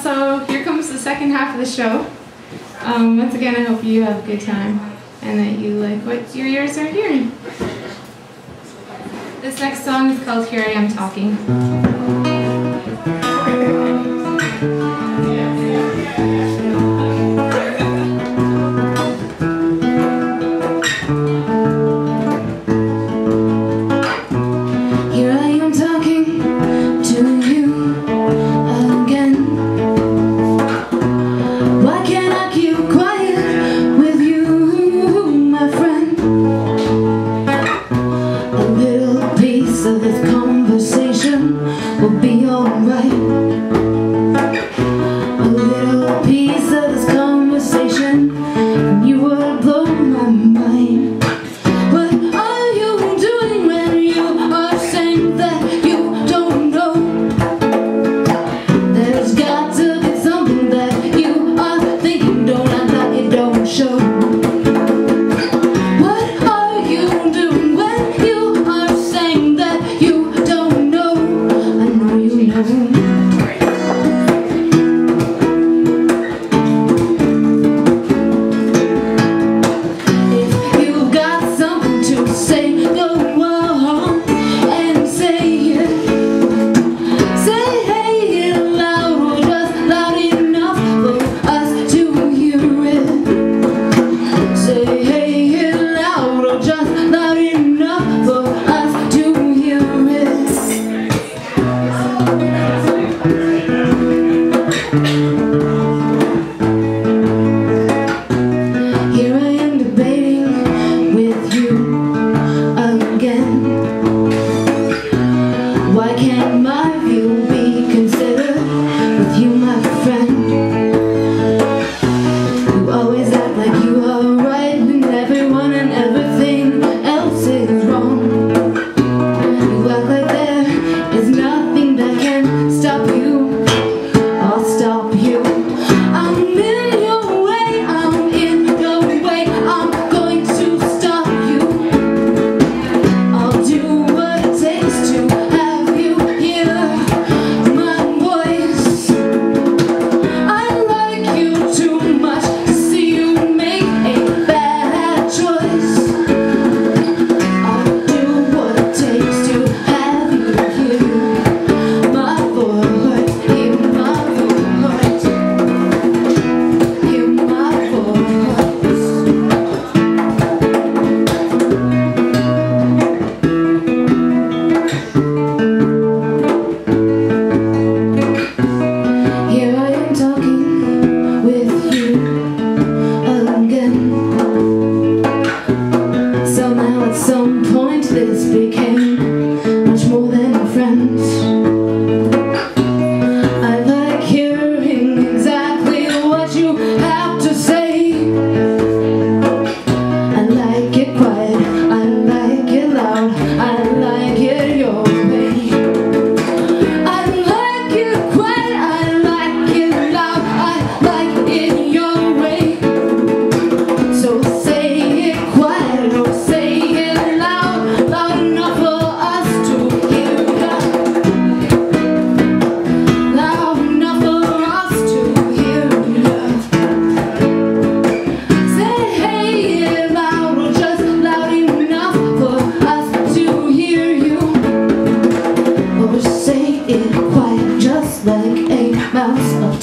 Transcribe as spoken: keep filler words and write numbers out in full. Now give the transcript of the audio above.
so here comes the second half of the show. Um, once again, I hope you have a good time and that you like what your ears are hearing. This next song is called Here I Am Talking. Will be alright. A little piece of this conversation, and you would blow my mind. What are you doing when you are saying that you don't know? There's got to be something that you are thinking, don't act like it don't show. What are you doing when you are saying that you don't know? If you've got something to say, go on and say it. Say it loud or just loud enough for us to hear it. Say it loud or just loud enough for us to hear it. Here I am debating with you again. Why can't my view be considered with you, my friend? You always act like you are right when everyone and everything else is wrong. You act like there is nothing that can stop you. I'll stop you. I'm in your way, I'm in your way, I'm going to stop you. I'll do what it takes to have you hear my voice. I like you too much to see you make a bad choice. I'll do what it takes to have you hear my voice, hear my voice, hear my voice. Here I am talking with you again. So now at some point this became much more than friends. I like hearing exactly what you have to say. I like it quiet, I like it loud, I like it your way. I like it quiet, I like it loud, I like it your way. So say it quiet or say it loud, loud enough for us to hear ya. Loud enough for us to hear ya. Say it loud or just loud enough for us to hear you. Or say it quiet just like a mouse.